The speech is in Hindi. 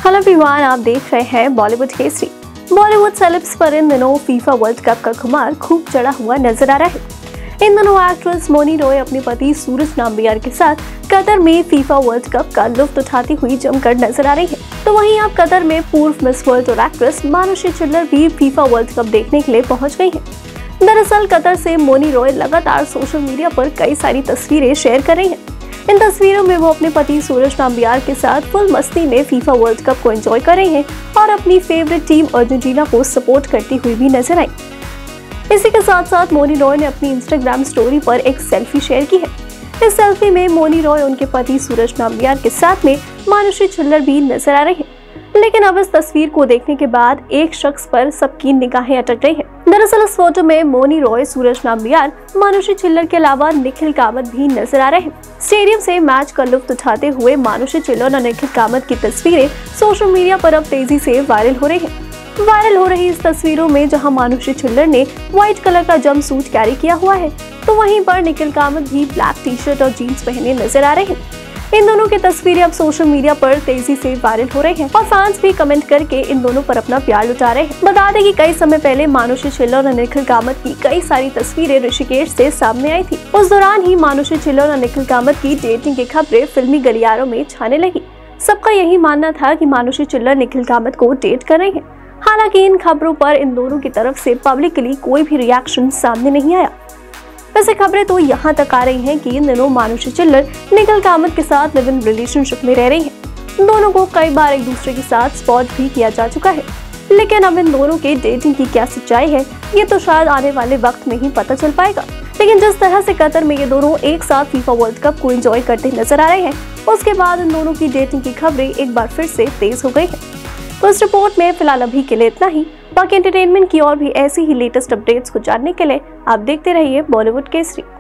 हेलो एवरीवन, आप देख रहे हैं बॉलीवुड केसरी। बॉलीवुड सेलेब्स पर इन दिनों फीफा वर्ल्ड कप का खुमार खूब चढ़ा हुआ नजर आ रहा है। इन दिनों एक्ट्रेस मोनी रॉय अपने पति सूरज नाम्बियार के साथ कतर में फीफा वर्ल्ड कप का लुत्फ उठाती हुई जमकर नजर आ रही है। तो वहीं अब कतर में पूर्व मिस वर्ल्ड और एक्ट्रेस मानुषी छिल्लर भी फीफा वर्ल्ड कप देखने के लिए पहुंच गई है। दरअसल कतर से मोनी रॉय लगातार सोशल मीडिया पर कई सारी तस्वीरें शेयर कर रही है। इन तस्वीरों में वो अपने पति सूरज नाम्बियार के साथ फुल मस्ती में फीफा वर्ल्ड कप को एंजॉय कर रही हैं और अपनी फेवरेट टीम अर्जेंटीना को सपोर्ट करती हुई भी नजर आई। इसी के साथ साथ मोनी रॉय ने अपनी इंस्टाग्राम स्टोरी पर एक सेल्फी शेयर की है। इस सेल्फी में मोनी रॉय उनके पति सूरज नाम्बियार के साथ में मानुषी छिल्लर भी नजर आ रही है। लेकिन अब इस तस्वीर को देखने के बाद एक शख्स पर सबकी निगाहें अटक रही है। दरअसल इस फोटो में मोनी रॉय, सूरज नाम्बियार, मानुषी छिल्लर के अलावा निखिल कामत भी नजर आ रहे हैं। स्टेडियम से मैच का लुत्फ उठाते हुए मानुषी छिल्लर और निखिल कामत की तस्वीरें सोशल मीडिया पर अब तेजी से वायरल हो रही है। वायरल हो रही इस तस्वीरों में जहां मानुषी छिल्लर ने व्हाइट कलर का जंप सूट कैरी किया हुआ है, तो वहीं पर निखिल कामत भी ब्लैक टी शर्ट और जीन्स पहने नजर आ रहे हैं। इन दोनों की तस्वीरें अब सोशल मीडिया पर तेजी से वायरल हो रही हैं और फैंस भी कमेंट करके इन दोनों पर अपना प्यार लुटा रहे हैं। बता दें कि कई समय पहले मानुषी छिल्लर और निखिल कामत की कई सारी तस्वीरें ऋषिकेश से सामने आई थी। उस दौरान ही मानुषी छिल्लर और निखिल कामत की डेटिंग की खबरें फिल्मी गलियारों में छाने लगी। सबका यही मानना था कि मानुषी छिल्लर निखिल कामत को डेट कर रही है। हालांकि इन खबरों पर इन दोनों की तरफ से पब्लिकली कोई भी रिएक्शन सामने नहीं आया। वैसे खबरें तो यहाँ तक आ रही हैं कि इन दिनों मानुषी छिल्लर निखिल कामत के साथ लिव इन रिलेशनशिप में रह रही हैं। दोनों को कई बार एक दूसरे के साथ स्पॉट भी किया जा चुका है। लेकिन अब इन दोनों के डेटिंग की क्या सच्चाई है, ये तो शायद आने वाले वक्त में ही पता चल पाएगा। लेकिन जिस तरह से कतर में ये दोनों एक साथ फीफा वर्ल्ड कप को एंजॉय करते नजर आ रहे हैं, उसके बाद इन दोनों की डेटिंग की खबरें एक बार फिर से तेज हो गई है। तो इस रिपोर्ट में फिलहाल अभी के लिए इतना ही। बाकी एंटरटेनमेंट की और भी ऐसी ही लेटेस्ट अपडेट्स को जानने के लिए आप देखते रहिए बॉलीवुड केसरी।